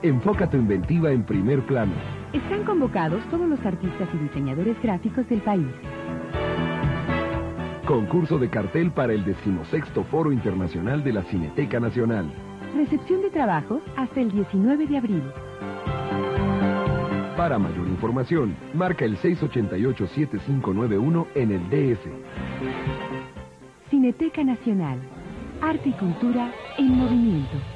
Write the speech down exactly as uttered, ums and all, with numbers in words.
Enfoca tu inventiva en primer plano. Están convocados todos los artistas y diseñadores gráficos del país. Concurso de cartel para el decimosexto Foro Internacional de la Cineteca Nacional. Recepción de trabajos hasta el diecinueve de abril. Para mayor información, marca el seis ocho ocho, siete cinco nueve uno en el D F. Cineteca Nacional. Arte y cultura en movimiento.